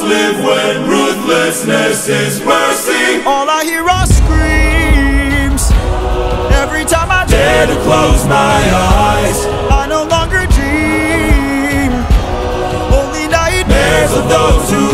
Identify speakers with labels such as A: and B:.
A: live when ruthlessness is mercy.
B: All I hear are screams every time I
A: dare to close my eyes.
B: I no longer dream, only nightmares
A: of those who